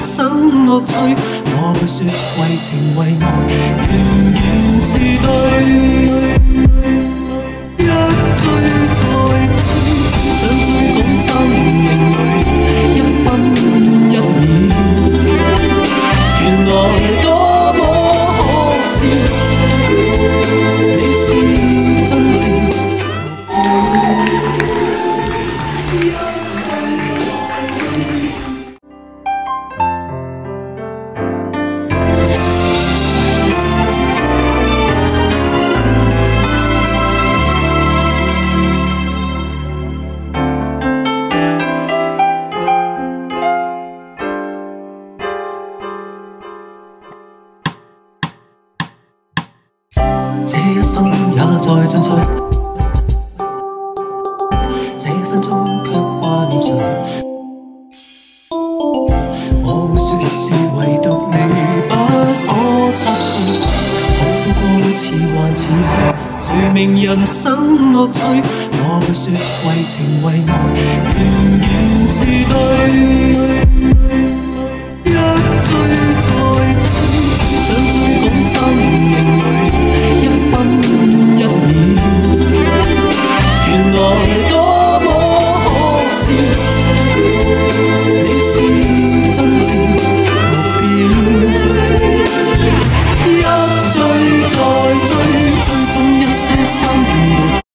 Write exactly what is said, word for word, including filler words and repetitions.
生樂趣。我會說為情為愛，仍然是對。一追再追，只想追趕生命裏一分一秒。原來多麼可笑，你是真正目標。這一生也在進取，這分鐘卻掛念誰？我會說是唯獨你不可失去，可風過似幻似虛，誰明人生樂趣？我會說為情為愛，仍然是對。一追再追，只想追趕生命裏一分一秒。原來多麼可笑，